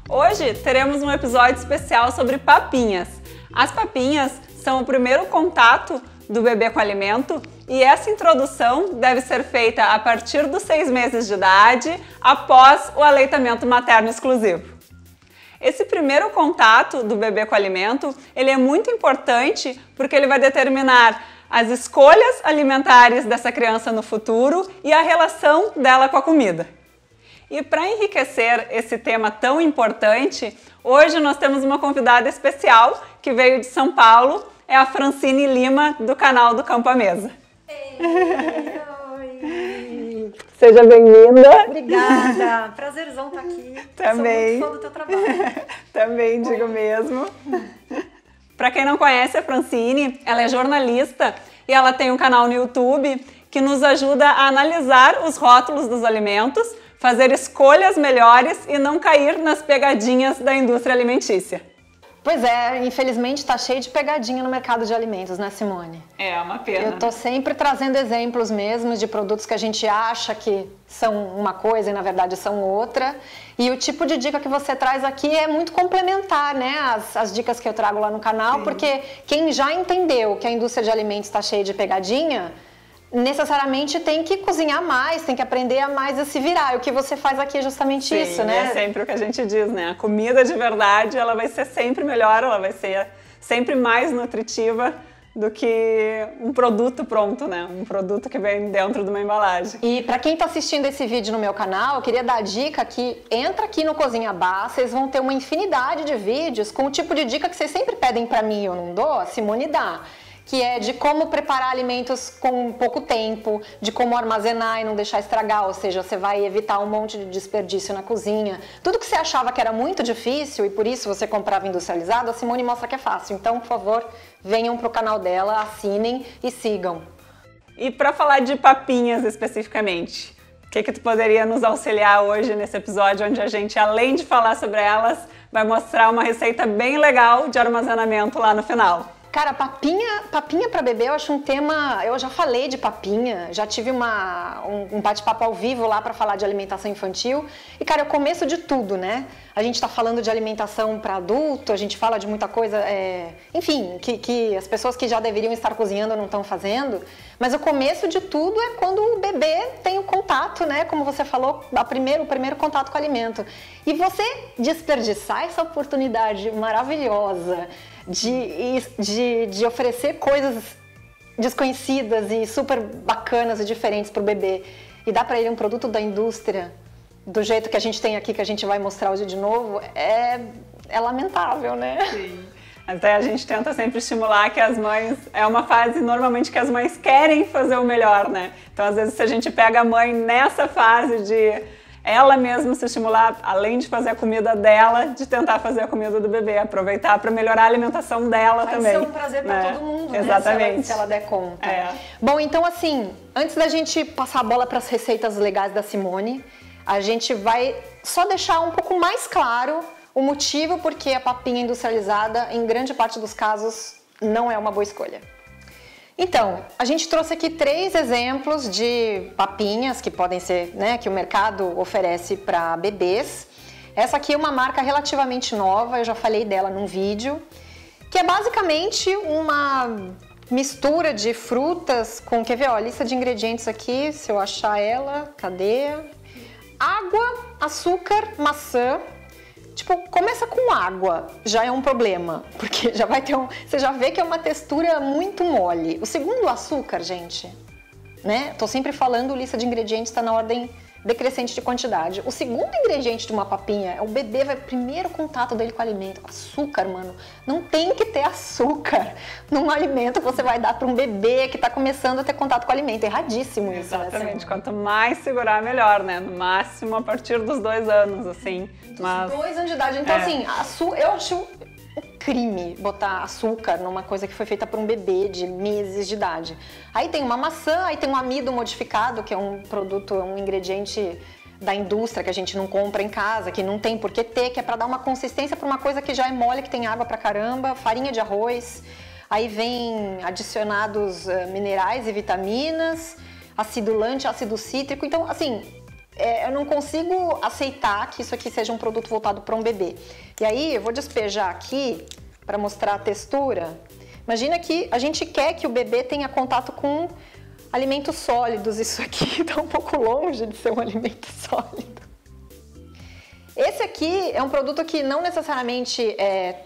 Hoje teremos um episódio especial sobre papinhas. As papinhas são o primeiro contato do bebê com o alimento e essa introdução deve ser feita a partir dos 6 meses de idade, após o aleitamento materno exclusivo. Esse primeiro contato do bebê com o alimento, ele é muito importante porque ele vai determinar as escolhas alimentares dessa criança no futuro e a relação dela com a comida. E para enriquecer esse tema tão importante, hoje nós temos uma convidada especial que veio de São Paulo, é a Francine Lima, do canal do Campo à Mesa. Oi! Seja bem-vinda! Obrigada! Prazerzão estar aqui. Também. Sou muito fã do teu trabalho. Também digo mesmo. Para quem não conhece a Francine, ela é jornalista e ela tem um canal no YouTube que nos ajuda a analisar os rótulos dos alimentos, fazer escolhas melhores e não cair nas pegadinhas da indústria alimentícia. Pois é, infelizmente está cheio de pegadinha no mercado de alimentos, né, Simone? É uma pena. Eu tô sempre trazendo exemplos mesmo de produtos que a gente acha que são uma coisa e na verdade são outra. E o tipo de dica que você traz aqui é muito complementar, né, as dicas que eu trago lá no canal, porque quem já entendeu que a indústria de alimentos está cheia de pegadinha, necessariamente tem que cozinhar mais, tem que aprender a mais a se virar. E o que você faz aqui é justamente isso, né? É sempre o que a gente diz, né? A comida de verdade, ela vai ser sempre melhor, ela vai ser sempre mais nutritiva do que um produto pronto, né? Um produto que vem dentro de uma embalagem. E para quem está assistindo esse vídeo no meu canal, eu queria dar a dica que entra aqui no Cozinha Bar, vocês vão ter uma infinidade de vídeos com o tipo de dica que vocês sempre pedem para mim e eu não dou, a Simone dá. Que é de como preparar alimentos com pouco tempo, de como armazenar e não deixar estragar, ou seja, você vai evitar um monte de desperdício na cozinha. Tudo que você achava que era muito difícil e por isso você comprava industrializado, a Simone mostra que é fácil. Então, por favor, venham para o canal dela, assinem e sigam. E para falar de papinhas especificamente, o que tu poderia nos auxiliar hoje nesse episódio, onde a gente, além de falar sobre elas, vai mostrar uma receita bem legal de armazenamento lá no final? Cara, papinha para bebê eu acho um tema, eu já falei de papinha, já tive um bate-papo ao vivo lá para falar de alimentação infantil e, cara, é o começo de tudo, né? A gente tá falando de alimentação para adulto, a gente fala de muita coisa, enfim, que as pessoas que já deveriam estar cozinhando não estão fazendo, mas o começo de tudo é quando o bebê tem o contato, né? Como você falou, o primeiro contato com o alimento. E você desperdiçar essa oportunidade maravilhosa de oferecer coisas desconhecidas e super bacanas e diferentes para o bebê e dar para ele um produto da indústria do jeito que a gente tem aqui, que a gente vai mostrar hoje de novo, é lamentável, né? Sim. Até a gente tenta sempre estimular que as mães, é uma fase normalmente que as mães querem fazer o melhor, né? Então às vezes se a gente pega a mãe nessa fase de ela mesma se estimular, além de fazer a comida dela, de tentar fazer a comida do bebê, aproveitar para melhorar a alimentação dela também. Vai ser um prazer para todo mundo, Exatamente. Né? Se ela der conta. É. Bom, então assim, antes da gente passar a bola para as receitas legais da Simone, a gente vai só deixar um pouco mais claro o motivo porque a papinha industrializada, em grande parte dos casos, não é uma boa escolha. Então, a gente trouxe aqui 3 exemplos de papinhas que podem ser, né, que o mercado oferece para bebês. Essa aqui é uma marca relativamente nova, eu já falei dela num vídeo, que é basicamente uma mistura de frutas com, quer ver, ó, a lista de ingredientes aqui, se eu achar ela, cadê? Água, açúcar, maçã. Tipo, começa com água, já é um problema, porque já vai ter você já vê que é uma textura muito mole. O segundo, açúcar, gente, né? Tô sempre falando, lista de ingredientes está na ordem decrescente de quantidade. O segundo ingrediente de uma papinha é o bebê, vai primeiro contato dele com o alimento. Açúcar, mano, não tem que ter açúcar num alimento que você vai dar para um bebê que está começando a ter contato com o alimento. É erradíssimo isso. Exatamente, quanto mais segurar, melhor, né? No máximo a partir dos 2 anos, assim. Mas 2 anos de idade, então assim, eu acho um crime botar açúcar numa coisa que foi feita por um bebê de meses de idade. Aí tem uma maçã, aí tem um amido modificado, que é um produto, um ingrediente da indústria que a gente não compra em casa, que não tem por que ter, que é para dar uma consistência para uma coisa que já é mole, que tem água pra caramba, farinha de arroz. Aí vem adicionados minerais e vitaminas, acidulante, ácido cítrico. Então, assim, eu não consigo aceitar que isso aqui seja um produto voltado para um bebê. E aí eu vou despejar aqui para mostrar a textura. Imagina que a gente quer que o bebê tenha contato com alimentos sólidos. Isso aqui está um pouco longe de ser um alimento sólido. Esse aqui é um produto que não necessariamente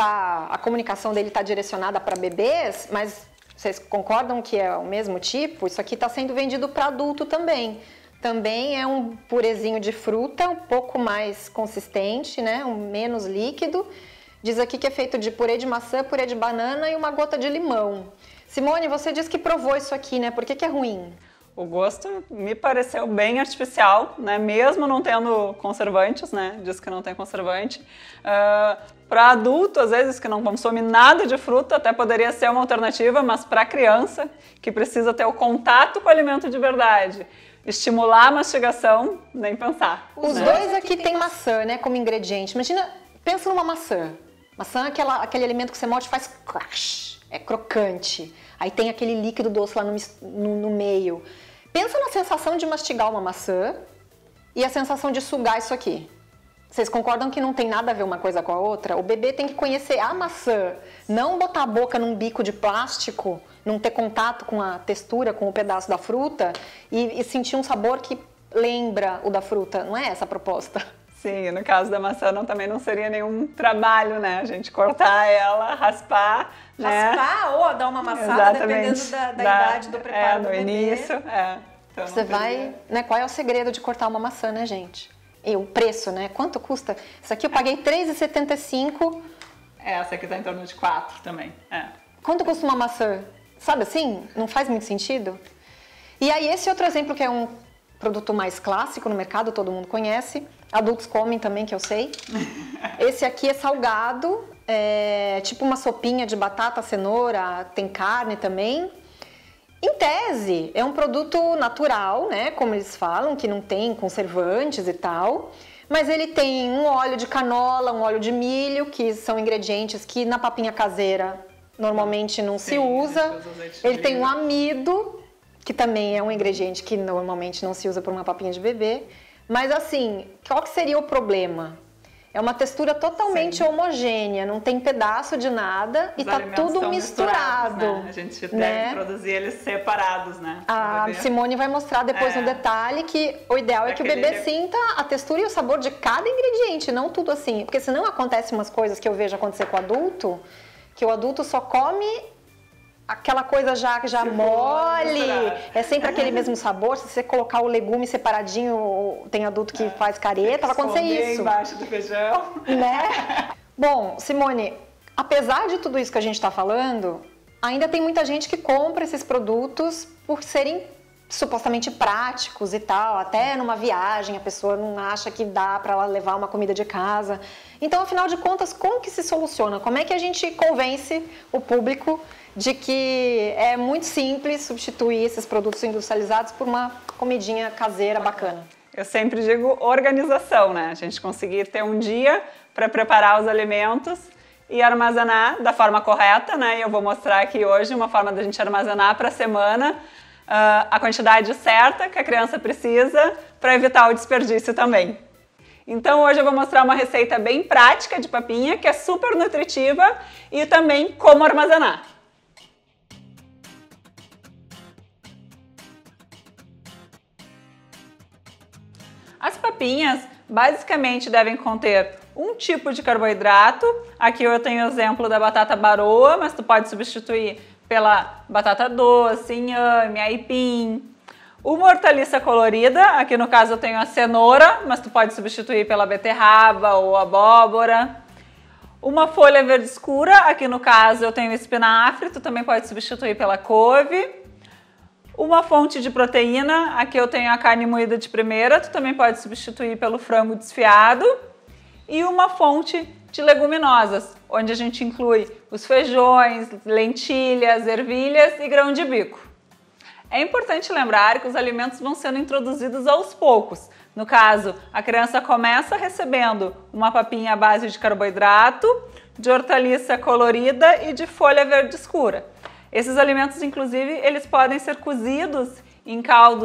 a comunicação dele está direcionada para bebês, mas vocês concordam que é o mesmo tipo? Isso aqui está sendo vendido para adulto também. Também é um purezinho de fruta, um pouco mais consistente, né? Menos líquido. Diz aqui que é feito de purê de maçã, purê de banana e uma gota de limão. Simone, você disse que provou isso aqui, né? Por que é ruim? O gosto me pareceu bem artificial, né? Mesmo não tendo conservantes, né? Diz que não tem conservante. Para adulto, às vezes, que não consome nada de fruta, até poderia ser uma alternativa, mas para criança, que precisa ter o contato com o alimento de verdade, estimular a mastigação, nem pensar. Os dois aqui tem maçã, né? Como ingrediente. Imagina, pensa numa maçã. Maçã é aquele alimento que você morde e faz crash, é crocante. Aí tem aquele líquido doce lá no meio. Pensa na sensação de mastigar uma maçã e a sensação de sugar isso aqui. Vocês concordam que não tem nada a ver uma coisa com a outra? O bebê tem que conhecer a maçã, não botar a boca num bico de plástico, não ter contato com a textura, com o pedaço da fruta e sentir um sabor que lembra o da fruta. Não é essa a proposta? Sim, no caso da maçã também não seria nenhum trabalho, né? A gente cortar ela, raspar, né? Raspar ou dar uma amassada, dependendo da idade do preparo do bebê. No início, então você vai, né? Qual é o segredo de cortar uma maçã, né, gente? E o preço, né? Quanto custa? Isso aqui eu paguei R$3,75. Essa aqui tá em torno de 4 também. Quanto custa uma maçã? Sabe assim? Não faz muito sentido? E aí esse outro exemplo que é um produto mais clássico no mercado, todo mundo conhece. Adultos comem também, que eu sei. Esse aqui é salgado, tipo uma sopinha de batata, cenoura, tem carne também. Em tese, é um produto natural, né? Como eles falam, que não tem conservantes e tal. Mas ele tem um óleo de canola, um óleo de milho, que são ingredientes que na papinha caseira normalmente não se usa. Ele tem um amido, que também é um ingrediente que normalmente não se usa para uma papinha de bebê. Mas assim, qual que seria o problema? É uma textura totalmente homogênea, não tem pedaço de nada e tá tudo misturado. Né? A gente deve produzir eles separados, né? A Simone vai mostrar depois no detalhe que o ideal é que o bebê sinta a textura e o sabor de cada ingrediente, não tudo assim. Porque senão acontecem umas coisas que eu vejo acontecer com o adulto, que o adulto só come aquela coisa já mole, é sempre aquele mesmo sabor. Se você colocar o legume separadinho, tem adulto que faz careta, vai acontecer isso. Embaixo do feijão. Né? Bom, Simone, apesar de tudo isso que a gente está falando, ainda tem muita gente que compra esses produtos por serem supostamente práticos e tal. Até numa viagem a pessoa não acha que dá para ela levar uma comida de casa. Então, afinal de contas, como que se soluciona? Como é que a gente convence o público de que é muito simples substituir esses produtos industrializados por uma comidinha caseira bacana? Eu sempre digo organização, né? A gente conseguir ter um dia para preparar os alimentos e armazenar da forma correta, né? E eu vou mostrar aqui hoje uma forma da gente armazenar para a semana a quantidade certa que a criança precisa para evitar o desperdício também. Então hoje eu vou mostrar uma receita bem prática de papinha, que é super nutritiva, e também como armazenar. As papinhas basicamente devem conter um tipo de carboidrato. Aqui eu tenho o exemplo da batata baroa, mas tu pode substituir pela batata doce, inhame, aipim. Uma hortaliça colorida, aqui no caso eu tenho a cenoura, mas tu pode substituir pela beterraba ou abóbora. Uma folha verde escura, aqui no caso eu tenho espinafre, tu também pode substituir pela couve. Uma fonte de proteína, aqui eu tenho a carne moída de primeira, tu também pode substituir pelo frango desfiado. E uma fonte de leguminosas, onde a gente inclui os feijões, lentilhas, ervilhas e grão de bico. É importante lembrar que os alimentos vão sendo introduzidos aos poucos. No caso, a criança começa recebendo uma papinha à base de carboidrato, de hortaliça colorida e de folha verde escura. Esses alimentos, inclusive, eles podem ser cozidos em caldos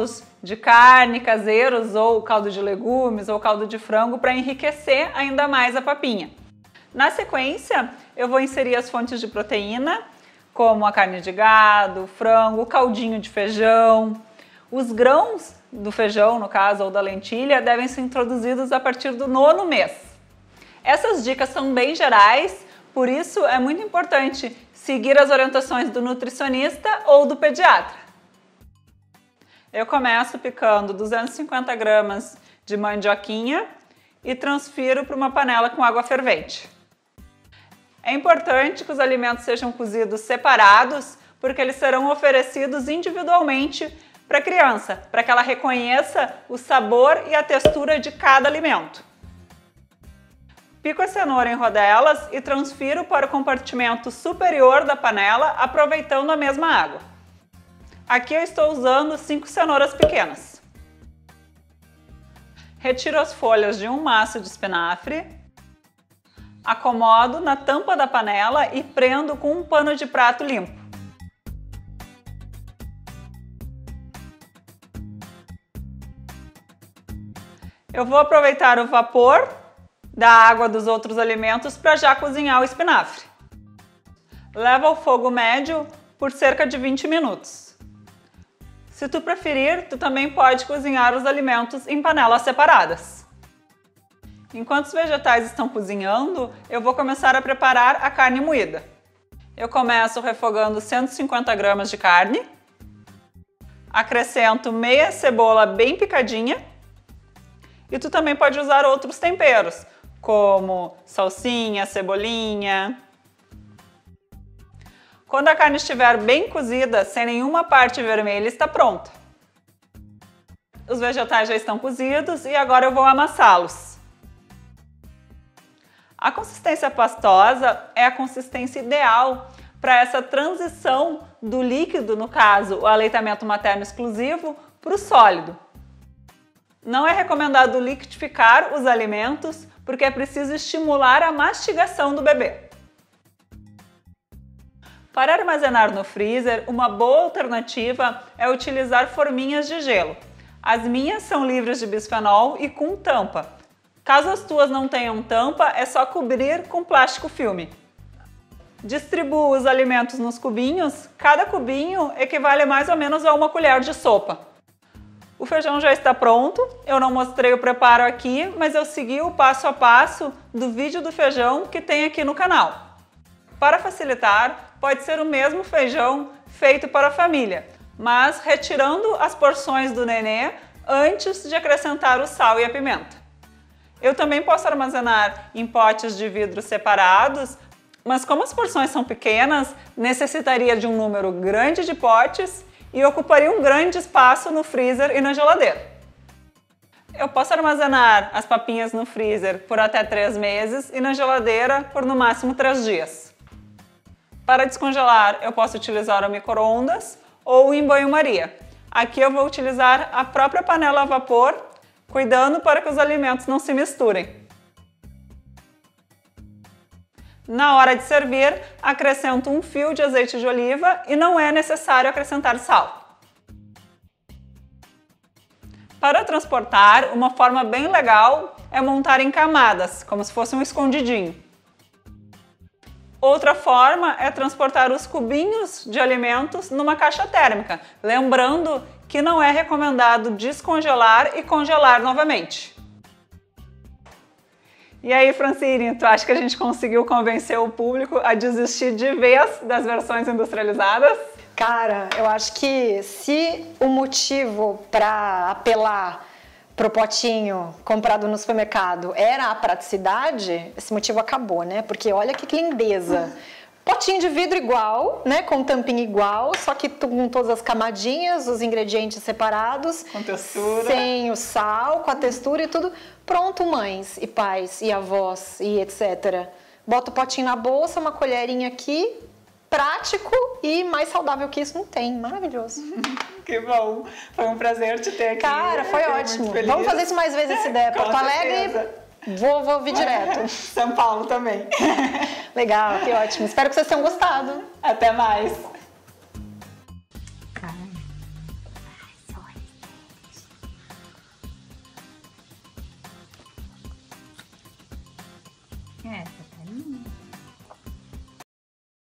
de carne caseiros, ou caldo de legumes, ou caldo de frango, para enriquecer ainda mais a papinha. Na sequência, eu vou inserir as fontes de proteína, como a carne de gado, frango, o caldinho de feijão. Os grãos do feijão, no caso, ou da lentilha, devem ser introduzidos a partir do 9º mês. Essas dicas são bem gerais, por isso é muito importante seguir as orientações do nutricionista ou do pediatra. Eu começo picando 250 gramas de mandioquinha e transfiro para uma panela com água fervente. É importante que os alimentos sejam cozidos separados, porque eles serão oferecidos individualmente para a criança, para que ela reconheça o sabor e a textura de cada alimento. Pico a cenoura em rodelas e transfiro para o compartimento superior da panela, aproveitando a mesma água. Aqui eu estou usando 5 cenouras pequenas. Retiro as folhas de um maço de espinafre, acomodo na tampa da panela e prendo com um pano de prato limpo. Eu vou aproveitar o vapor da água dos outros alimentos para já cozinhar o espinafre. Leva ao fogo médio por cerca de 20 minutos. Se tu preferir, tu também pode cozinhar os alimentos em panelas separadas. Enquanto os vegetais estão cozinhando, eu vou começar a preparar a carne moída. Eu começo refogando 150 gramas de carne, acrescento meia cebola bem picadinha e tu também pode usar outros temperos, como salsinha, cebolinha. Quando a carne estiver bem cozida, sem nenhuma parte vermelha, está pronta. Os vegetais já estão cozidos e agora eu vou amassá-los. A consistência pastosa é a consistência ideal para essa transição do líquido, no caso, o aleitamento materno exclusivo, para o sólido. Não é recomendado liquidificar os alimentos, porque é preciso estimular a mastigação do bebê. Para armazenar no freezer, uma boa alternativa é utilizar forminhas de gelo. As minhas são livres de bisfenol e com tampa. Caso as tuas não tenham tampa, é só cobrir com plástico filme. Distribua os alimentos nos cubinhos. Cada cubinho equivale mais ou menos a uma colher de sopa. O feijão já está pronto. Eu não mostrei o preparo aqui, mas eu segui o passo a passo do vídeo do feijão que tem aqui no canal. Para facilitar, pode ser o mesmo feijão feito para a família, mas retirando as porções do nenê antes de acrescentar o sal e a pimenta. Eu também posso armazenar em potes de vidro separados, mas como as porções são pequenas, necessitaria de um número grande de potes e ocuparia um grande espaço no freezer e na geladeira. Eu posso armazenar as papinhas no freezer por até 3 meses e na geladeira por no máximo 3 dias. Para descongelar, eu posso utilizar o micro-ondas ou em banho-maria. Aqui eu vou utilizar a própria panela a vapor, cuidando para que os alimentos não se misturem. Na hora de servir, acrescento um fio de azeite de oliva e não é necessário acrescentar sal. Para transportar, uma forma bem legal é montar em camadas, como se fosse um escondidinho. Outra forma é transportar os cubinhos de alimentos numa caixa térmica, lembrando que não é recomendado descongelar e congelar novamente. E aí, Francine, tu acha que a gente conseguiu convencer o público a desistir de vez das versões industrializadas? Cara, eu acho que se o motivo para apelar pro potinho comprado no supermercado era a praticidade, esse motivo acabou, né? Porque olha que lindeza. Potinho de vidro igual, né? Com tampinha igual, só que com todas as camadinhas, os ingredientes separados. Com textura. Sem o sal, com a textura e tudo. Pronto, mães e pais e avós e etc. Bota o potinho na bolsa, uma colherinha aqui. Prático e mais saudável que isso não tem. Maravilhoso. Que bom. Foi um prazer te ter aqui. Cara, foi ótimo. Vamos fazer isso mais vezes, essa ideia. Porto Alegre, vou vir direto. São Paulo também. Legal, que ótimo. Espero que vocês tenham gostado. Até mais. Até